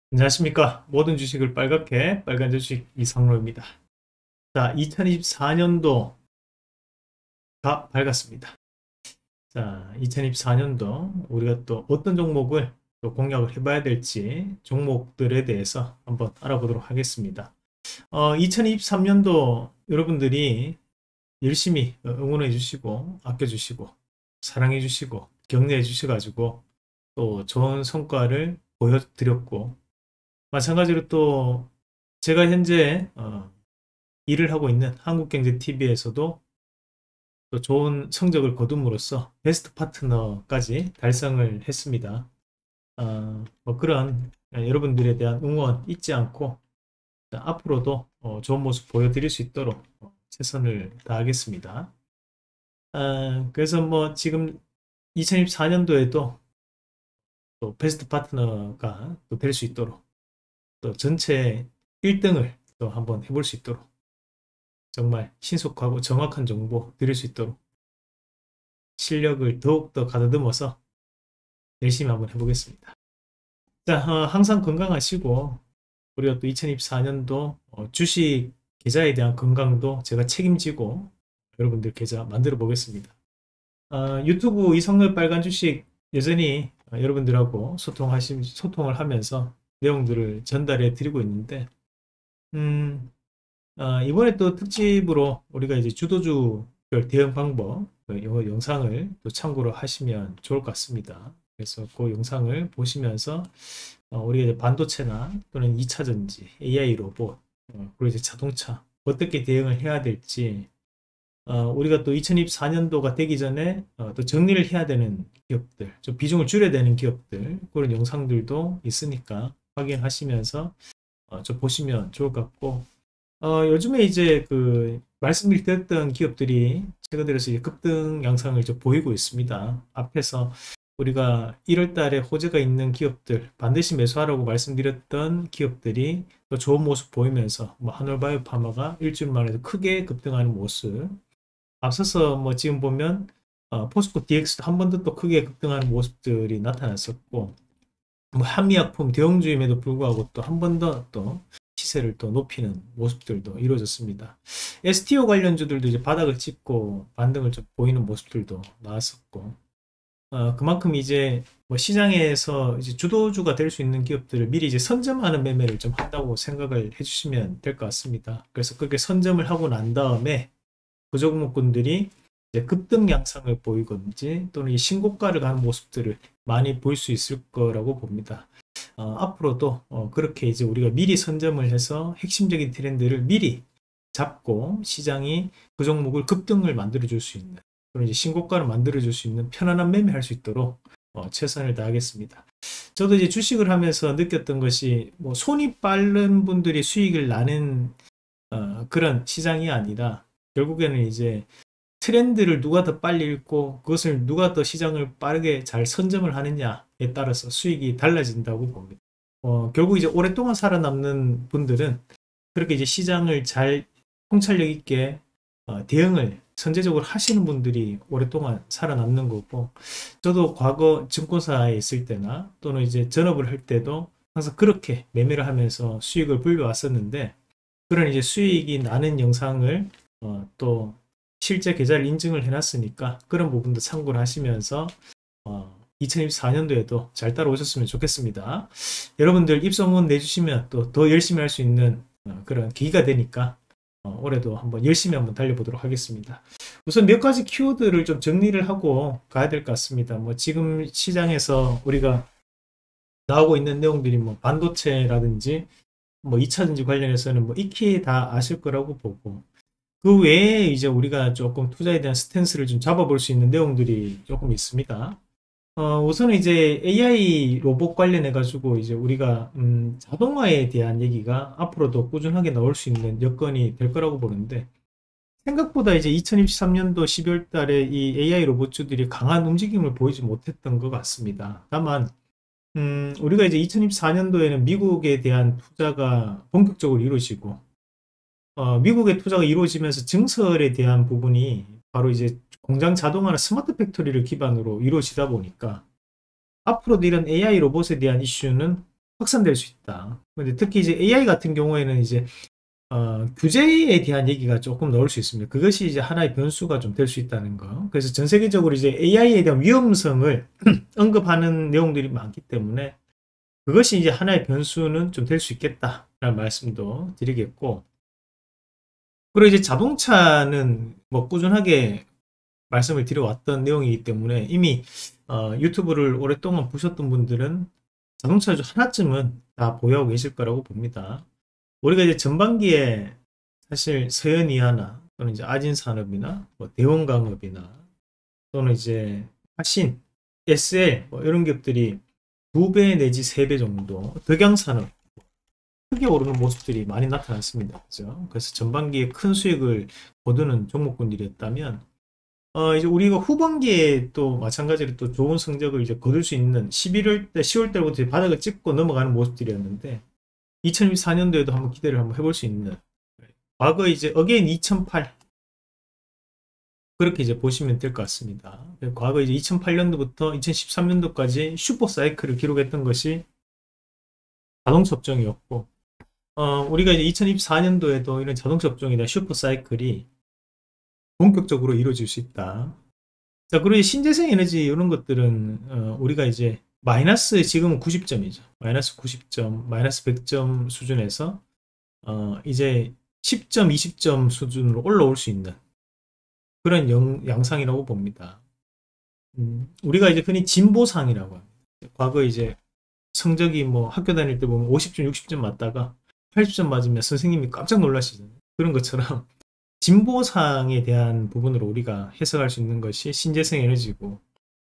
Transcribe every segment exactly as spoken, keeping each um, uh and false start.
안녕하십니까. 모든 주식을 빨갛게 빨간 주식 이상로입니다. 자, 이천이십사 년도가 밝았습니다. 자, 이천이십사 년도 우리가 또 어떤 종목을 또 공략을 해봐야 될지 종목들에 대해서 한번 알아보도록 하겠습니다. 어, 이천이십삼 년도 여러분들이 열심히 응원해 주시고 아껴 주시고 사랑해 주시고 격려해 주셔가지고 또 좋은 성과를 보여드렸고, 마찬가지로 또 제가 현재 어, 일을 하고 있는 한국경제티비에서도 또 좋은 성적을 거둠으로써 베스트 파트너까지 달성을 했습니다. 어, 뭐 그런 여러분들에 대한 응원 잊지 않고 앞으로도 어, 좋은 모습 보여드릴 수 있도록 어, 최선을 다하겠습니다. 어, 그래서 뭐 지금 이천이십사 년도에도 또 베스트 파트너가 또 될 수 있도록, 또 전체 일 등을 또 한번 해볼 수 있도록, 정말 신속하고 정확한 정보 드릴 수 있도록 실력을 더욱더 가다듬어서 열심히 한번 해보겠습니다. 자, 어, 항상 건강하시고, 우리가 또 이천이십사 년도 어, 주식 계좌에 대한 건강도 제가 책임지고 여러분들 계좌 만들어 보겠습니다. 어, 유튜브 이성열 빨간 주식 여전히 어, 여러분들하고 소통하시, 소통을 하면서 내용들을 전달해 드리고 있는데, 음, 어, 이번에 또 특집으로 우리가 이제 주도주별 대응 방법, 그 영상을 또 참고로 하시면 좋을 것 같습니다. 그래서 그 영상을 보시면서 어, 우리가 이제 반도체나 또는 이 차 전지, 에이아이 로봇, 어, 그리고 이제 자동차 어떻게 대응을 해야 될지, 어, 우리가 또 이천이십사 년도가 되기 전에 어, 또 정리를 해야 되는 기업들, 좀 비중을 줄여야 되는 기업들, 그런 영상들도 있으니까 확인하시면서 어, 좀 보시면 좋을 것 같고, 어, 요즘에 이제 그 말씀드렸던 기업들이 최근 들어서 이제 급등 양상을 좀 보이고 있습니다. 앞에서 우리가 일월 달에 호재가 있는 기업들 반드시 매수하라고 말씀드렸던 기업들이 또 좋은 모습 보이면서, 뭐 한올바이오파마가 일주일 만에 크게 급등하는 모습, 앞서서 뭐 지금 보면 어, 포스코 디엑스도 한 번 더 또 크게 급등하는 모습들이 나타났었고, 뭐 한미약품 대형주임에도 불구하고 또 한 번 더 또 시세를 또 높이는 모습들도 이루어졌습니다. 에스티오 관련주들도 이제 바닥을 찍고 반등을 좀 보이는 모습들도 나왔었고, 어, 그만큼 이제 뭐 시장에서 이제 주도주가 될 수 있는 기업들을 미리 이제 선점하는 매매를 좀 한다고 생각을 해주시면 될 것 같습니다. 그래서 그렇게 선점을 하고 난 다음에 그 종목군들이 이제 급등 양상을 보이건지 또는 이 신고가를 가는 모습들을 많이 볼 수 있을 거라고 봅니다. 어, 앞으로도 어, 그렇게 이제 우리가 미리 선점을 해서 핵심적인 트렌드를 미리 잡고 시장이 그 종목을 급등을 만들어 줄 수 있는, 그런 이제 신고가를 만들어 줄 수 있는 편안한 매매할 수 있도록 어, 최선을 다하겠습니다. 저도 이제 주식을 하면서 느꼈던 것이, 뭐 손이 빠른 분들이 수익을 나는 어, 그런 시장이 아니라, 결국에는 이제 트렌드를 누가 더 빨리 읽고 그것을 누가 더 시장을 빠르게 잘 선점을 하느냐에 따라서 수익이 달라진다고 봅니다. 어, 결국 이제 오랫동안 살아남는 분들은 그렇게 이제 시장을 잘 통찰력 있게 어, 대응을 선제적으로 하시는 분들이 오랫동안 살아남는 거고, 저도 과거 증권사에 있을 때나 또는 이제 전업을 할 때도 항상 그렇게 매매를 하면서 수익을 불려왔었는데, 그런 이제 수익이 나는 영상을 어, 또 실제 계좌를 인증을 해놨으니까 그런 부분도 참고를 하시면서 어, 이천이십사 년도에도 잘 따라오셨으면 좋겠습니다. 여러분들 입소문 내주시면 또 더 열심히 할 수 있는 어, 그런 계기가 되니까 어, 올해도 한번 열심히 한번 달려보도록 하겠습니다. 우선 몇 가지 키워드를 좀 정리를 하고 가야 될 것 같습니다. 뭐 지금 시장에서 우리가 나오고 있는 내용들이 뭐 반도체라든지 뭐 이 차 전지 관련해서는 뭐 익히 다 아실 거라고 보고, 그 외에 이제 우리가 조금 투자에 대한 스탠스를 좀 잡아볼 수 있는 내용들이 조금 있습니다. 어, 우선은 이제 에이아이 로봇 관련해 가지고 이제 우리가 음, 자동화에 대한 얘기가 앞으로도 꾸준하게 나올 수 있는 여건이 될 거라고 보는데, 생각보다 이제 이천이십삼 년도 십이월 달에 이 에이아이 로봇주들이 강한 움직임을 보이지 못했던 것 같습니다. 다만 음, 우리가 이제 이천이십사 년도에는 미국에 대한 투자가 본격적으로 이루어지고, 어, 미국의 투자가 이루어지면서 증설에 대한 부분이 바로 이제 공장 자동화나 스마트 팩토리를 기반으로 이루어지다 보니까 앞으로도 이런 에이아이 로봇에 대한 이슈는 확산될 수 있다. 근데 특히 이제 에이아이 같은 경우에는 이제 어, 규제에 대한 얘기가 조금 나올 수 있습니다. 그것이 이제 하나의 변수가 좀 될 수 있다는 거. 그래서 전 세계적으로 이제 에이아이에 대한 위험성을 언급하는 내용들이 많기 때문에 그것이 이제 하나의 변수는 좀 될 수 있겠다라는 말씀도 드리겠고, 그리고 이제 자동차는 뭐 꾸준하게 말씀을 드려왔던 내용이기 때문에 이미 어, 유튜브를 오랫동안 보셨던 분들은 자동차 중 하나쯤은 다 보유하고 계실 거라고 봅니다. 우리가 이제 전반기에 사실 서현이하나 또는 이제 아진산업이나 뭐 대원강업이나 또는 이제 화신, 에스엘 뭐 이런 기업들이 두 배 내지 세 배 정도, 덕양산업 크게 오르는 모습들이 많이 나타났습니다. 그죠? 그래서 전반기에 큰 수익을 거두는 종목군들이었다면, 어, 이제 우리가 후반기에 또 마찬가지로 또 좋은 성적을 이제 거둘 수 있는 십일월 때, 시월 달부터 바닥을 찍고 넘어가는 모습들이었는데, 이천이십사 년도에도 한번 기대를 한번 해볼 수 있는, 과거 이제 어게인 이천팔, 그렇게 이제 보시면 될 것 같습니다. 과거 이제 이천팔 년도부터 이천십삼 년도까지 슈퍼 사이클을 기록했던 것이 자동차 업종이었고, 어, 우리가 이제 이천이십사 년도에도 이런 자동차 업종에 대한 슈퍼 사이클이 본격적으로 이루어질 수 있다. 자, 그리고 신재생 에너지 이런 것들은 어, 우리가 이제 마이너스 지금은 구십 점이죠. 마이너스 구십 점, 마이너스 백 점 수준에서 어, 이제 십 점, 이십 점 수준으로 올라올 수 있는 그런 영, 양상이라고 봅니다. 음, 우리가 이제 흔히 진보상이라고 합니다. 과거 이제 성적이 뭐 학교 다닐 때 보면 오십 점, 육십 점 맞다가 팔십 점 맞으면 선생님이 깜짝 놀라시잖아요. 그런 것처럼 진보상에 대한 부분으로 우리가 해석할 수 있는 것이 신재생 에너지고,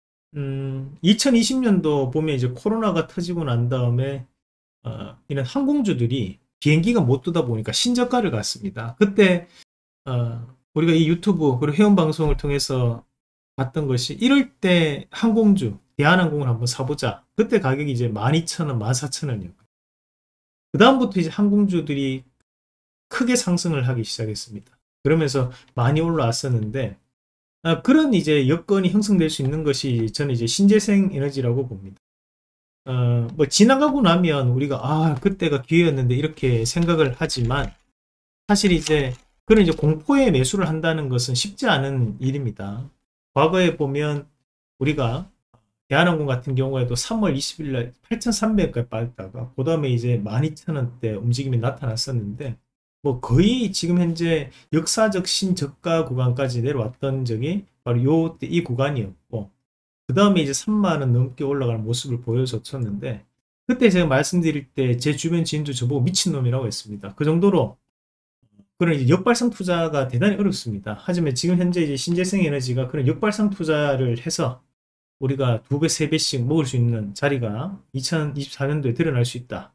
음, 이천이십 년도 보면 이제 코로나가 터지고 난 다음에 어, 이런 항공주들이 비행기가 못 뜨다 보니까 신저가를 갔습니다. 그때 어, 우리가 이 유튜브 그리고 회원 방송을 통해서 봤던 것이 이럴 때 항공주 대한항공을 한번 사보자. 그때 가격이 이제 만 이천 원, 만 사천 원이었고, 그 다음부터 이제 항공주들이 크게 상승을 하기 시작했습니다. 그러면서 많이 올라왔었는데, 아, 그런 이제 여건이 형성될 수 있는 것이 저는 이제 신재생 에너지라고 봅니다. 어, 뭐 지나가고 나면 우리가 아 그때가 기회였는데 이렇게 생각을 하지만, 사실 이제 그런 이제 공포에 매수를 한다는 것은 쉽지 않은 일입니다. 과거에 보면 우리가 대한항공 같은 경우에도 삼월 이십일 날 팔천삼백 원까지 빠졌다가 그 다음에 이제 만 이천 원대 움직임이 나타났었는데, 뭐 거의 지금 현재 역사적 신저가 구간까지 내려왔던 적이 바로 요때 이 구간이었고, 그 다음에 이제 삼만 원 넘게 올라가는 모습을 보여줬었는데, 그때 제가 말씀드릴 때 제 주변 지인도 저보고 미친놈이라고 했습니다. 그 정도로 그런 이제 역발상 투자가 대단히 어렵습니다. 하지만 지금 현재 이제 신재생 에너지가 그런 역발상 투자를 해서 우리가 두 배, 세 배씩 먹을 수 있는 자리가 이천이십사 년도에 드러날 수 있다.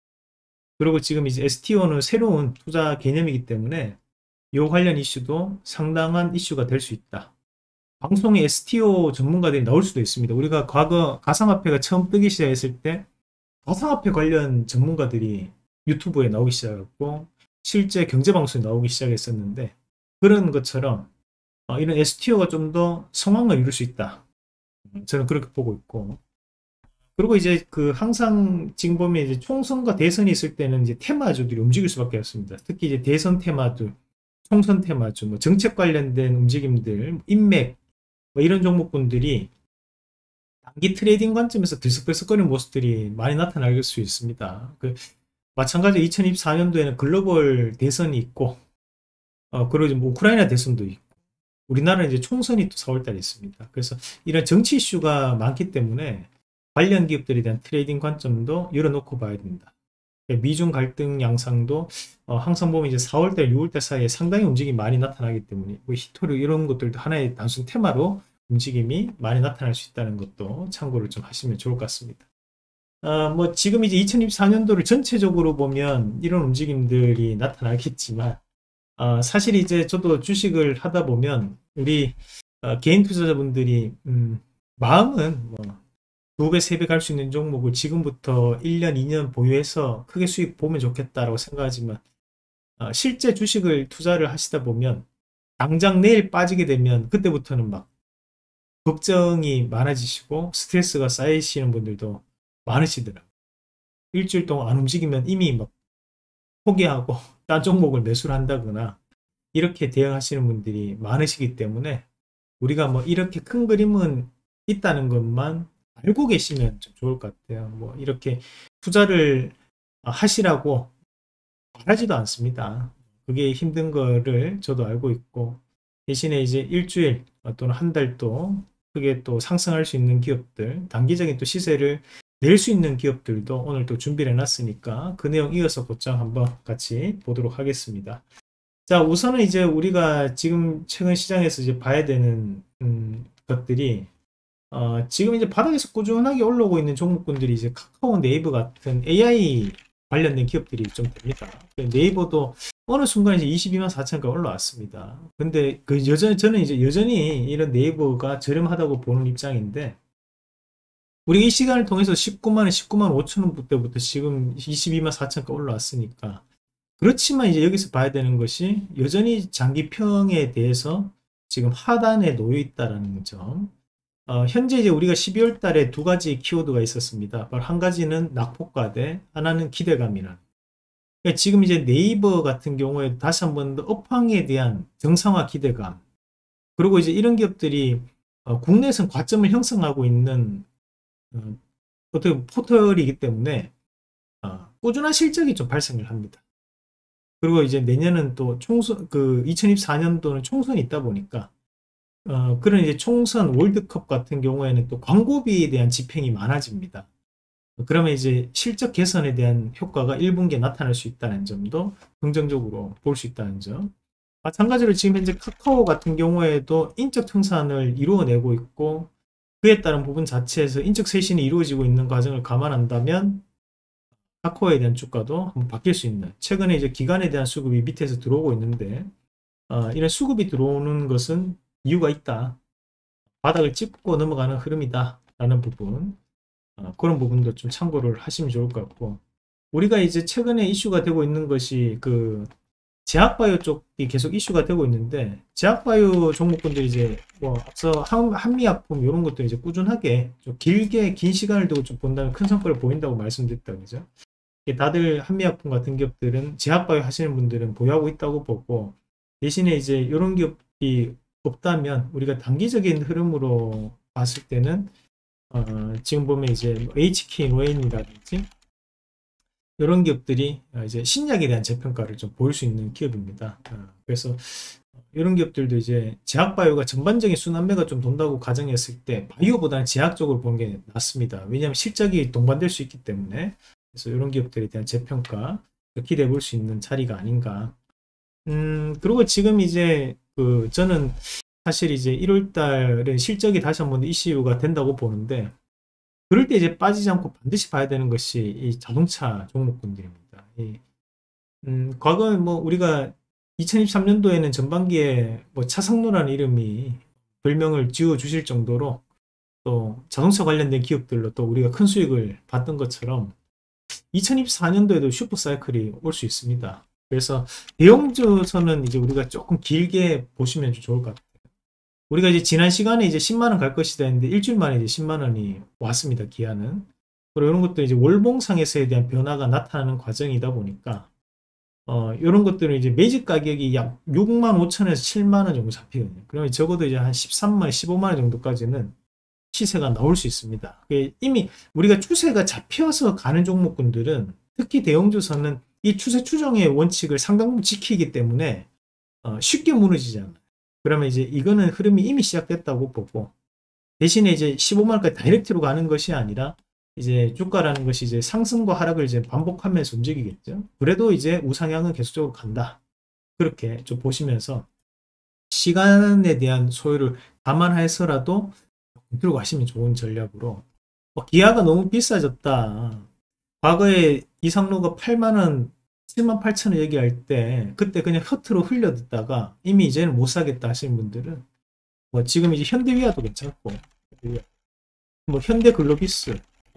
그리고 지금 이제 에스티오는 새로운 투자 개념이기 때문에 이 관련 이슈도 상당한 이슈가 될 수 있다. 방송에 에스티오 전문가들이 나올 수도 있습니다. 우리가 과거 가상화폐가 처음 뜨기 시작했을 때 가상화폐 관련 전문가들이 유튜브에 나오기 시작했고, 실제 경제방송에 나오기 시작했었는데, 그런 것처럼 어, 이런 에스티오가 좀 더 성황을 이룰 수 있다. 저는 그렇게 보고 있고, 그리고 이제 그 항상 지금 보면 이제 총선과 대선이 있을 때는 이제 테마주들이 움직일 수밖에 없습니다. 특히 이제 대선 테마주, 총선 테마주, 뭐 정책 관련된 움직임들, 인맥, 뭐 이런 종목군들이 단기 트레이딩 관점에서 들썩들썩거리는 모습들이 많이 나타날 수 있습니다. 그 마찬가지로 이천이십사 년도에는 글로벌 대선이 있고, 어, 그리고 이제 뭐 우크라이나 대선도 있고, 우리나라는 이제 총선이 또 사월 달에 있습니다. 그래서 이런 정치 이슈가 많기 때문에 관련 기업들에 대한 트레이딩 관점도 열어놓고 봐야 됩니다. 미중 갈등 양상도 어, 항상 보면 이제 사월 달, 유월 달 사이에 상당히 움직임이 많이 나타나기 때문에 뭐 히토류 이런 것들도 하나의 단순 테마로 움직임이 많이 나타날 수 있다는 것도 참고를 좀 하시면 좋을 것 같습니다. 어, 뭐 지금 이제 이천이십사 년도를 전체적으로 보면 이런 움직임들이 나타나겠지만, 어, 사실 이제 저도 주식을 하다 보면 우리 어, 개인 투자자분들이 음, 마음은 뭐 두 배, 세 배 갈 수 있는 종목을 지금부터 일 년, 이 년 보유해서 크게 수익 보면 좋겠다라고 생각하지만, 어, 실제 주식을 투자를 하시다 보면 당장 내일 빠지게 되면 그때부터는 막 걱정이 많아지시고 스트레스가 쌓이시는 분들도 많으시더라고요. 일주일 동안 안 움직이면 이미 막 포기하고 딴 종목을 매수를 한다거나 이렇게 대응하시는 분들이 많으시기 때문에 우리가 뭐 이렇게 큰 그림은 있다는 것만 알고 계시면 좀 좋을 것 같아요. 뭐 이렇게 투자를 하시라고 말하지도 않습니다. 그게 힘든 거를 저도 알고 있고, 대신에 이제 일주일 또는 한 달도 크게 또 상승할 수 있는 기업들, 단기적인 또 시세를 낼 수 있는 기업들도 오늘 또 준비를 해놨으니까 그 내용 이어서 곧장 한번 같이 보도록 하겠습니다. 자, 우선은 이제 우리가 지금 최근 시장에서 이제 봐야 되는 음, 것들이 어, 지금 이제 바닥에서 꾸준하게 올라오고 있는 종목군들이 이제 카카오, 네이버 같은 에이아이 관련된 기업들이 좀 됩니다. 네이버도 어느 순간 이제 이십이만 사천까지 올라왔습니다. 근데 그 여전히 저는 이제 여전히 이런 네이버가 저렴하다고 보는 입장인데, 우리 이 시간을 통해서 십구만 원, 십구만 오천 원 때부터 지금 이십이만 사천까지 올라왔으니까, 그렇지만 이제 여기서 봐야 되는 것이 여전히 장기평에 대해서 지금 하단에 놓여 있다는 점. 어, 현재 이제 우리가 십이월 달에 두 가지 키워드가 있었습니다. 바로 한 가지는 낙폭과대, 하나는 기대감이라는. 그러니까 지금 이제 네이버 같은 경우에 다시 한 번 더 업황에 대한 정상화 기대감. 그리고 이제 이런 기업들이 어, 국내에서는 과점을 형성하고 있는 어, 어떻게 포털이기 때문에 어, 꾸준한 실적이 좀 발생을 합니다. 그리고 이제 내년은 또 총선, 그 이천이십사 년도는 총선이 있다 보니까 어, 그런 이제 총선 월드컵 같은 경우에는 또 광고비에 대한 집행이 많아집니다. 그러면 이제 실적 개선에 대한 효과가 일 분기에 나타날 수 있다는 점도 긍정적으로 볼 수 있다는 점. 마찬가지로 지금 현재 카카오 같은 경우에도 인적 청산을 이루어내고 있고, 그에 따른 부분 자체에서 인적 쇄신이 이루어지고 있는 과정을 감안한다면 카카오에 대한 주가도 한번 바뀔 수 있는, 최근에 이제 기관에 대한 수급이 밑에서 들어오고 있는데 어, 이런 수급이 들어오는 것은 이유가 있다. 바닥을 찍고 넘어가는 흐름이다 라는 부분, 어, 그런 부분도 좀 참고를 하시면 좋을 것 같고, 우리가 이제 최근에 이슈가 되고 있는 것이 그 제약바이오 쪽이 계속 이슈가 되고 있는데, 제약바이오 종목군들 이제 뭐 앞서 한, 한미약품 이런 것도 이제 꾸준하게 좀 길게 긴 시간을 두고 좀 본다면 큰 성과를 보인다고 말씀드렸다 그죠. 다들 한미약품 같은 기업들은 제약바이오 하시는 분들은 보유하고 있다고 보고, 대신에 이제 이런 기업이 없다면 우리가 단기적인 흐름으로 봤을 때는 어, 지금 보면 이제 에이치케이노엔이라든지 이런 기업들이 이제 신약에 대한 재평가를 좀 보일 수 있는 기업입니다. 어, 그래서 이런 기업들도 이제 제약바이오가 전반적인 순환매가 좀 돈다고 가정했을 때 바이오보다는 제약 쪽으로 보는 게 낫습니다. 왜냐하면 실적이 동반될 수 있기 때문에. 그래서 이런 기업들에 대한 재평가 기대해 볼 수 있는 자리가 아닌가. 음, 그리고 지금 이제 그 저는 사실 이제 일월 달에 실적이 다시 한번 이슈가 된다고 보는데, 그럴 때 이제 빠지지 않고 반드시 봐야 되는 것이 이 자동차 종목군들입니다. 이, 음, 과거에 뭐 우리가 이천이십삼 년도에는 전반기에 뭐 차상노라는 이름이 별명을 지어 주실 정도로 또 자동차 관련된 기업들로 또 우리가 큰 수익을 봤던 것처럼 이천이십사 년도에도 슈퍼사이클이 올 수 있습니다. 그래서 대형주선은 이제 우리가 조금 길게 보시면 좋을 것 같아요. 우리가 이제 지난 시간에 이제 십만 원 갈 것이다 했는데 일주일 만에 이제 십만 원이 왔습니다. 기한은. 그리고 이런 것도 이제 월봉상에서에 대한 변화가 나타나는 과정이다 보니까 어, 이런 것들은 이제 매집 가격이 약 육만 오천에서 칠만 원 정도 잡히거든요. 그러면 적어도 이제 한 십삼만 원, 십오만 원 정도까지는 시세가 나올 수 있습니다. 이미 우리가 추세가 잡혀서 가는 종목군들은, 특히 대형주선은 이 추세 추정의 원칙을 상당 부분 지키기 때문에 어, 쉽게 무너지지 않아요. 그러면 이제 이거는 흐름이 이미 시작됐다고 보고, 대신에 이제 십오만 원까지 다이렉트로 가는 것이 아니라 이제 주가라는 것이 이제 상승과 하락을 이제 반복하면서 움직이겠죠. 그래도 이제 우상향은 계속적으로 간다. 그렇게 좀 보시면서 시간에 대한 소요를 감안해서라도 들고 가시면 좋은 전략으로. 어, 기아가 너무 비싸졌다. 과거에 이상로가 팔만 원, 칠만 팔천 원 얘기할 때 그때 그냥 허투루 흘려듣다가 이미 이제는 못 사겠다 하시는 분들은 뭐 지금 이제 현대위아도 괜찮고, 뭐 현대글로비스,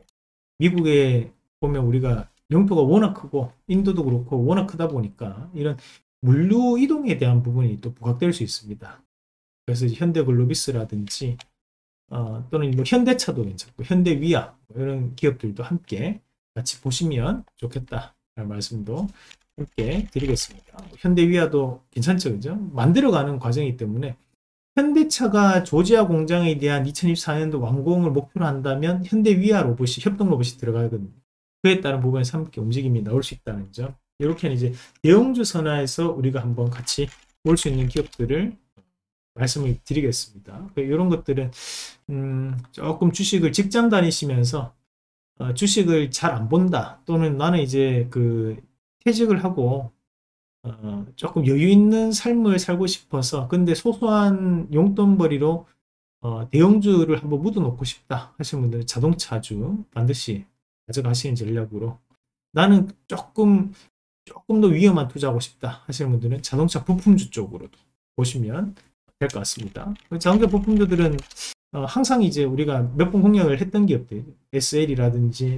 미국에 보면 우리가 영토가 워낙 크고 인도도 그렇고 워낙 크다 보니까 이런 물류 이동에 대한 부분이 또 부각될 수 있습니다. 그래서 현대글로비스라든지 어, 또는 뭐 현대차도 괜찮고 현대위아 뭐 이런 기업들도 함께 같이 보시면 좋겠다라는 말씀도 함께 드리겠습니다. 현대위아도 괜찮죠, 그죠? 만들어가는 과정이기 때문에 현대차가 조지아 공장에 대한 이천이십사 년도 완공을 목표로 한다면 현대위아 로봇이 협동 로봇이 들어가거든요. 그에 따른 부분에서 함께 움직임이 나올 수 있다는 점. 이렇게는 이제 대형주 선화에서 우리가 한번 같이 볼 수 있는 기업들을 말씀을 드리겠습니다. 이런 것들은 음, 조금 주식을 직장 다니시면서 어, 주식을 잘 안 본다, 또는 나는 이제 그 퇴직을 하고 어, 조금 여유 있는 삶을 살고 싶어서 근데 소소한 용돈벌이로 어, 대형주를 한번 묻어 놓고 싶다 하시는 분들은 자동차주 반드시 가져가시는 전략으로, 나는 조금 조금 더 위험한 투자하고 싶다 하시는 분들은 자동차 부품주 쪽으로도 보시면 될 것 같습니다. 자동차 부품주들은 어, 항상 이제 우리가 몇 번 공략을 했던 기업들, 에스엘이라든지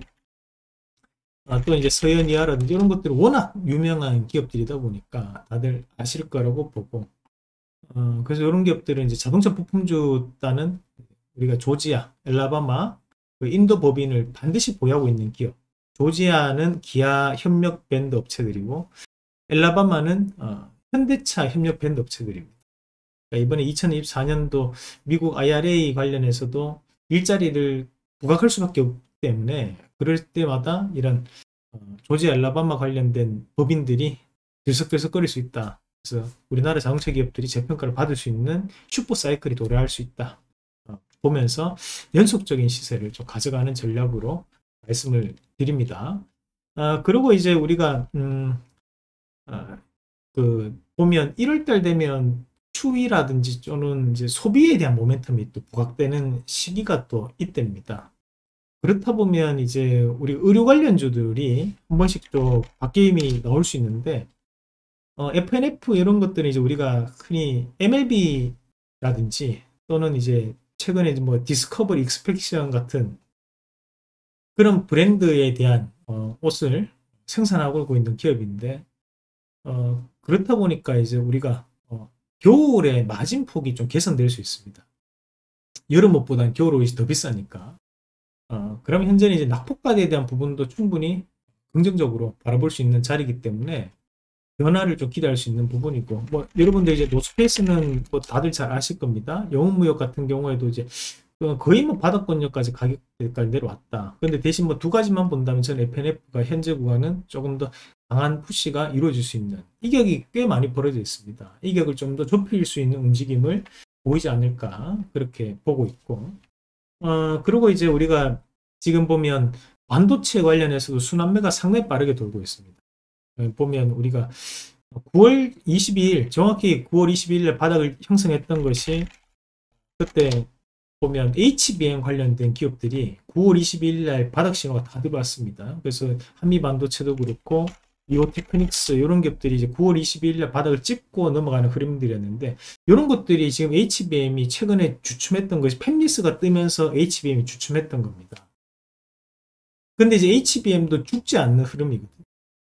어, 또 이제 서현이아라든지 이런 것들은 워낙 유명한 기업들이다 보니까 다들 아실 거라고 보고, 어, 그래서 이런 기업들은 이제 자동차 부품주 따는 우리가 조지아, 엘라바마, 그 인도 법인을 반드시 보유하고 있는 기업. 조지아는 기아 협력 밴드 업체들이고 엘라바마는 어, 현대차 협력 밴드 업체들입니다. 그러니까 이번에 이천이십사 년도 미국 아이알에이 관련해서도 일자리를 부각할 수밖에 없기 때문에 그럴 때마다 이런 어, 조지아 엘라바마 관련된 법인들이 들썩들썩거릴 수 있다. 그래서 우리나라 자동차 기업들이 재평가를 받을 수 있는 슈퍼 사이클이 도래할 수 있다. 어, 보면서 연속적인 시세를 좀 가져가는 전략으로 말씀을 드립니다. 아, 그리고 이제 우리가 음, 아, 그 보면 일월 달 되면 추위라든지 또는 이제 소비에 대한 모멘텀이 또 부각되는 시기가 또 이때입니다. 그렇다 보면 이제 우리 의료 관련주들이 한 번씩 또 바뀜이 나올 수 있는데, 어, 에프엔에프 이런 것들은 이제 우리가 흔히 엠엘비라든지 또는 이제 최근에 뭐 디스커버리 익스펙션 같은 그런 브랜드에 대한 어, 옷을 생산하고 있는 기업인데, 어, 그렇다 보니까 이제 우리가 어, 겨울에 마진폭이 좀 개선될 수 있습니다. 여름 옷보다는 겨울 옷이 더 비싸니까. 어, 그러면 현재는 이제 낙폭과대에 대한 부분도 충분히 긍정적으로 바라볼 수 있는 자리이기 때문에 변화를 좀 기대할 수 있는 부분이고, 뭐 여러분들 이제 노스페이스는 뭐 다들 잘 아실 겁니다. 영웅무역 같은 경우에도 이제 거의 뭐 바닥권역까지 가격대까지 내려왔다. 근데 대신 뭐 두 가지만 본다면 저는 에프엔에프가 현재 구간은 조금 더 강한 푸시가 이루어질 수 있는, 이격이 꽤 많이 벌어져 있습니다. 이격을 좀 더 좁힐 수 있는 움직임을 보이지 않을까 그렇게 보고 있고, 어, 그리고 이제 우리가 지금 보면 반도체 관련해서도 순환매가 상당히 빠르게 돌고 있습니다. 보면 우리가 구월 이십이일, 정확히 구월 이십이일에 바닥을 형성했던 것이, 그때 보면 에이치비엠 관련된 기업들이 구월 이십이일날 바닥 신호가 다 들어왔습니다. 그래서 한미반도체도 그렇고 이오테크닉스 이런 기업들이 이제 구월 이십이일날 바닥을 찍고 넘어가는 흐름들이었는데, 이런 것들이 지금 에이치비엠이 최근에 주춤했던 것이 팹리스가 뜨면서 에이치비엠이 주춤했던 겁니다. 근데 이제 에이치비엠도 죽지 않는 흐름이거든요.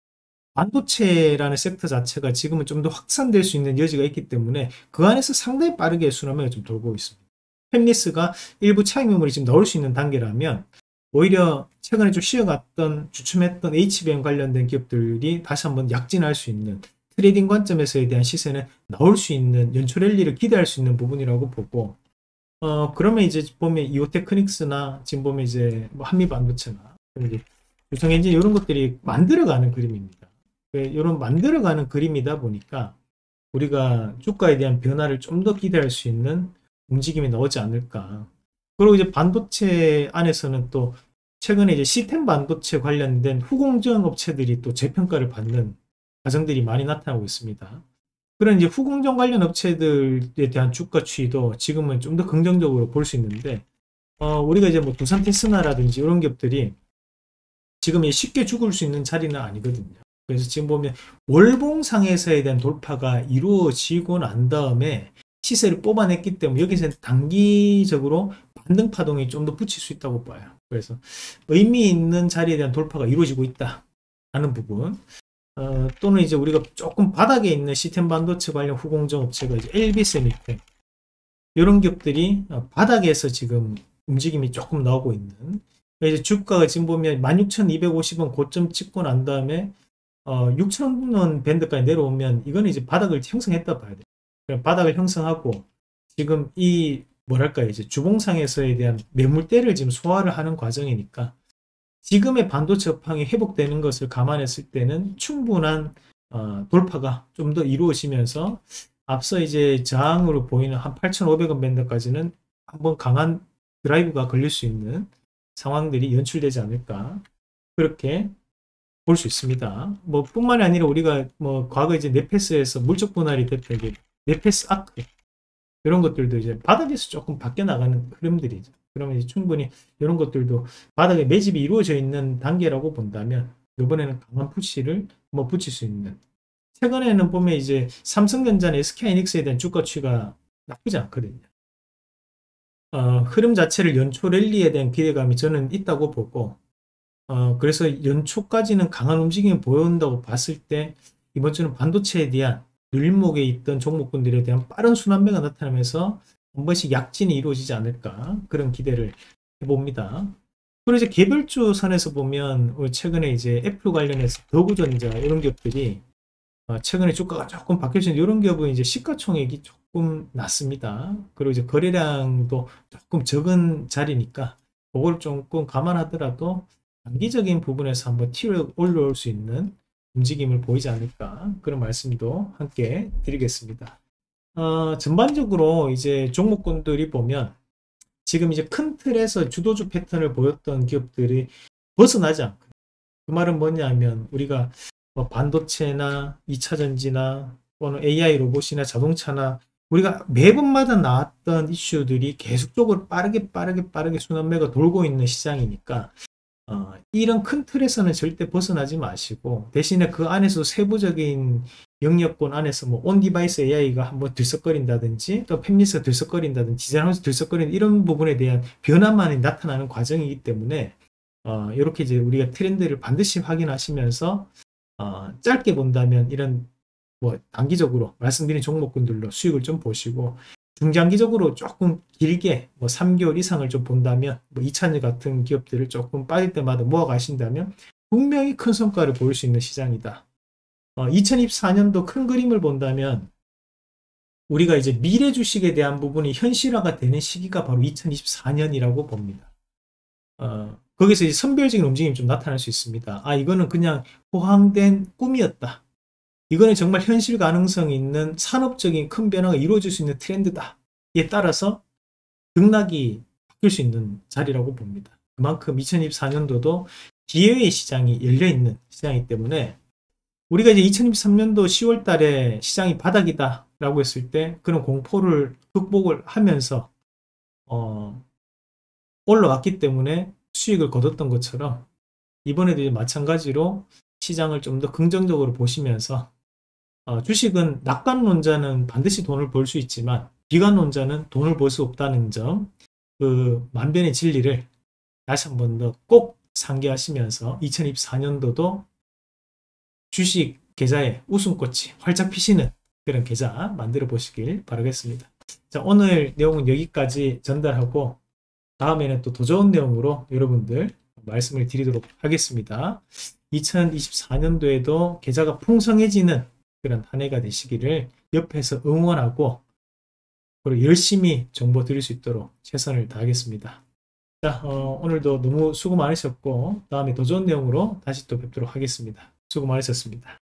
반도체라는 섹터 자체가 지금은 좀 더 확산될 수 있는 여지가 있기 때문에 그 안에서 상당히 빠르게 순환매가 좀 돌고 있습니다. 팹리스가 일부 차익 매물이 지금 나올 수 있는 단계라면, 오히려 최근에 좀 쉬어갔던 주춤했던 에이치비엠 관련된 기업들이 다시 한번 약진할 수 있는, 트레이딩 관점에서에 대한 시세는 나올 수 있는 연초 랠리를 기대할 수 있는 부분이라고 보고, 어 그러면 이제 보면 이오테크닉스나 지금 보면 이제 뭐 한미반도체나 유성엔진 이런 것들이 만들어가는 그림입니다. 이런 만들어가는 그림이다 보니까 우리가 주가에 대한 변화를 좀 더 기대할 수 있는 움직임이 나오지 않을까. 그리고 이제 반도체 안에서는 또 최근에 이제 시스템 반도체 관련된 후공정 업체들이 또 재평가를 받는 과정들이 많이 나타나고 있습니다. 그런 이제 후공정 관련 업체들에 대한 주가 추이도 지금은 좀 더 긍정적으로 볼 수 있는데, 어, 우리가 이제 뭐 두산 테스나라든지 이런 기업들이 지금 쉽게 죽을 수 있는 자리는 아니거든요. 그래서 지금 보면 월봉상에서에 대한 돌파가 이루어지고 난 다음에 시세를 뽑아냈기 때문에 여기서 단기적으로 반등 파동이 좀 더 붙일 수 있다고 봐요. 그래서 의미 있는 자리에 대한 돌파가 이루어지고 있다 하는 부분, 어, 또는 이제 우리가 조금 바닥에 있는 시스템 반도체 관련 후공정 업체가 이제 엘비세미텍 이런 기업들이 바닥에서 지금 움직임이 조금 나오고 있는, 이제 주가가 지금 보면 만 육천이백오십 원 고점 찍고 난 다음에 어, 육천 원 밴드까지 내려오면 이거는 이제 바닥을 형성했다 봐야 돼요. 그럼 바닥을 형성하고 지금 이 뭐랄까 이제 주봉상에서에 대한 매물대를 지금 소화를 하는 과정이니까 지금의 반도체 업황이 회복되는 것을 감안했을 때는 충분한 어, 돌파가 좀 더 이루어지면서 앞서 이제 저항으로 보이는 한 팔천오백 원 밴드까지는 한번 강한 드라이브가 걸릴 수 있는 상황들이 연출되지 않을까 그렇게 볼 수 있습니다. 뭐 뿐만이 아니라 우리가 뭐 과거 이제 네페스에서 물적 분할이 됐던 게 네페스 아크 이런 것들도 이제 바닥에서 조금 바뀌어 나가는 흐름들이죠. 그러면 이제 충분히 이런 것들도 바닥에 매집이 이루어져 있는 단계라고 본다면 이번에는 강한 푸시를 뭐 붙일 수 있는 최근에는 보면 이제 삼성전자나 에스케이하이닉스에 대한 주가 추이가 나쁘지 않거든요. 어, 흐름 자체를 연초 랠리에 대한 기대감이 저는 있다고 보고 어, 그래서 연초까지는 강한 움직임을 보여온다고 봤을 때 이번 주는 반도체에 대한 눌림목에 있던 종목군들에 대한 빠른 순환매가 나타나면서 한 번씩 약진이 이루어지지 않을까 그런 기대를 해봅니다. 그리고 이제 개별주 선에서 보면 최근에 이제 애플 관련해서 더구전자 이런 기업들이 최근에 주가가 조금 바뀌어진 이런 기업은 이제 시가총액이 조금 낮습니다. 그리고 이제 거래량도 조금 적은 자리니까 그걸 조금 감안하더라도 단기적인 부분에서 한번 튀어 올라올 수 있는 움직임을 보이지 않을까 그런 말씀도 함께 드리겠습니다. 어, 전반적으로 이제 종목군들이 보면 지금 이제 큰 틀에서 주도주 패턴을 보였던 기업들이 벗어나지 않고 그 말은 뭐냐면 우리가 뭐 반도체나 이차전지나 또는 에이아이 로봇이나 자동차나 우리가 매번마다 나왔던 이슈들이 계속적으로 빠르게 빠르게 빠르게 순환매가 돌고 있는 시장이니까 어, 이런 큰 틀에서는 절대 벗어나지 마시고 대신에 그 안에서 세부적인 영역권 안에서 뭐 온디바이스 에이아이가 한번 들썩거린다든지 또 팹리스가 들썩거린다든지 디자인하면서 들썩거리는 이런 부분에 대한 변화만이 나타나는 과정이기 때문에 어, 이렇게 이제 우리가 트렌드를 반드시 확인하시면서 어, 짧게 본다면 이런 뭐 단기적으로 말씀드린 종목군들로 수익을 좀 보시고 중장기적으로 조금 길게 뭐 삼 개월 이상을 좀 본다면 뭐 이차전지 같은 기업들을 조금 빠질 때마다 모아 가신다면 분명히 큰 성과를 보일 수 있는 시장이다. 어, 이천이십사 년도 큰 그림을 본다면 우리가 이제 미래 주식에 대한 부분이 현실화가 되는 시기가 바로 이천이십사 년이라고 봅니다. 어, 거기서 이제 선별적인 움직임이 좀 나타날 수 있습니다. 아, 이거는 그냥 호황된 꿈이었다. 이거는 정말 현실 가능성이 있는 산업적인 큰 변화가 이루어질 수 있는 트렌드다. 이에 따라서 등락이 바뀔 수 있는 자리라고 봅니다. 그만큼 이천이십사 년도도 기회의 시장이 열려있는 시장이기 때문에 우리가 이제 이천이십삼 년도 시월 달에 시장이 바닥이다 라고 했을 때 그런 공포를 극복을 하면서 어, 올라왔기 때문에 수익을 거뒀던 것처럼 이번에도 이제 마찬가지로 시장을 좀 더 긍정적으로 보시면서 어, 주식은 낙관론자는 반드시 돈을 벌 수 있지만 비관론자는 돈을 벌 수 없다는 점, 그 만변의 진리를 다시 한 번 더 꼭 상기하시면서 이천이십사 년도도 주식 계좌에 웃음꽃이 활짝 피시는 그런 계좌 만들어 보시길 바라겠습니다. 자, 오늘 내용은 여기까지 전달하고 다음에는 또 더 좋은 내용으로 여러분들 말씀을 드리도록 하겠습니다. 이천이십사 년도에도 계좌가 풍성해지는 그런 한 해가 되시기를 옆에서 응원하고 그리고 열심히 정보 드릴 수 있도록 최선을 다하겠습니다. 자, 어, 오늘도 너무 수고 많으셨고 다음에 더 좋은 내용으로 다시 또 뵙도록 하겠습니다. 수고 많으셨습니다.